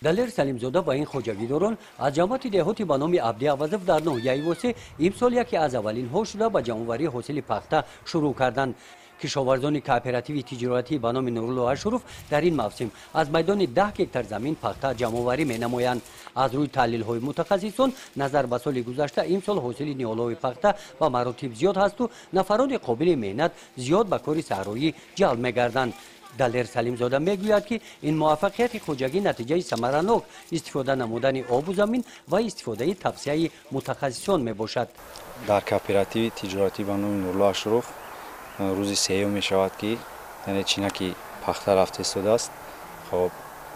далер салимзода ба ин хоҷагидорон аз ҷамоати деҳоти ба номи абди авазов дар ноҳияи восе имсол яке аз аввалинҳо шуда ба ҷамъоварии ҳосили пахта шурӯъ карданд. кишоварзони кооперативи тиҷоратӣ ба номи Нурулло Ашуров дар ин мавсим аз майдони 10 гектар замин пахта ҷамъоварӣ менамоянд. аз рӯи таҳлилҳои мутахассисон назар ба соли гузашта имсол ҳосили ниҳолҳои пахта ба маротиб зиёд ҳасту нафарони қобили меҳнат зиёд ба кори саҳроӣ ҷалб мегарданд. далер салимзода мегӯяд ки ин муваффақияти хоҷагӣ натиҷаи самаранок истифода намудани обу замин ва истифодаи тавсияи мутахассисон мебошад. дар кооперативи тиҷоратӣ ба номи Нурулло Ашуров рӯзи сеюм мешавад ки чинаки пахта рафта истодааст. хоб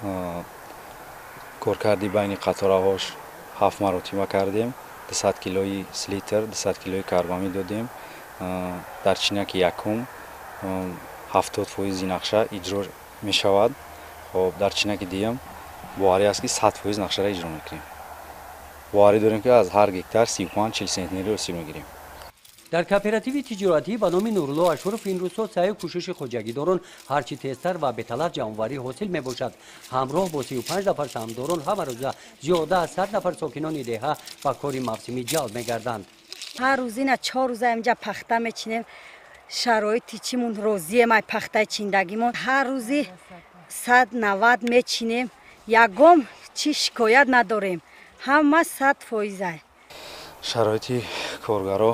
коркарди байни қатораҳош 7 маротиба кардем. 200 килои слитр 200 килои карбамид додем. дар чинаки якум 70% нақша иҷро мешавад. хоб дар чинаки диюм боварӣ аст ки 100% нақшаро иҷро мекунем. боварӣ дорем ки аз ҳар гектар 35-40 сентнери осиб мегирем. дар кооперативи тиҷоратӣ ба номи Нурулло Ашуров ин рӯзҳо саъю кӯшиши хоҷагидорон ҳарчи тезтар ва беталаф ҷамъоварӣ ҳосил мебошад. ҳамроҳ бо 35 нафар саҳмдорон ҳамарӯза зиёда аз 100 нафар сокинони деҳа ба кори мавсимӣ ҷалб мегарданд. ҳар рӯзина 4 рӯза инҷа пахта мечинем. шароити чимон розием ай пахтаи чиндагимон. ҳар рӯзи 190 мечинем. ягом чи шикоят надорем. ҳама 100%. шароити коргаро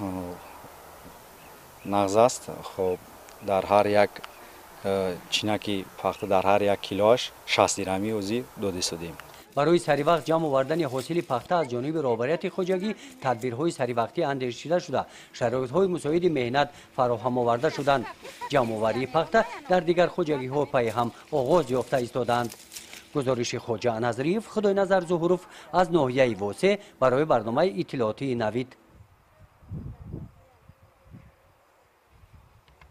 нағз аст. хоб дар ҳар як чинаки пахта дар ҳар як килоаш 60 дирҳами ӯзи дода истодем. барои саривақт ҷамъ овардани ҳосили пахта аз ҷониби роҳбарияти хоҷагӣ тадбирҳои саривақтӣ андешида шуда шароитҳои мусоиди меҳнат фароҳам оварда шуданд. ҷамъоварии пахта дар дигар хоҷагиҳо пай ҳам оғоз ёфта истодаанд. гузориши хоҷа Назриев, Худойназар Зуҳуров аз ноҳияи Восе барои барномаи иттилоотии Навид.